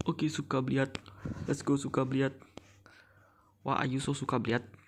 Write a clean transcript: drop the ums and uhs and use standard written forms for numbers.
Oke, suka Bliat. Let's go suka Bliat. Wah, Ayu so suka Bliat.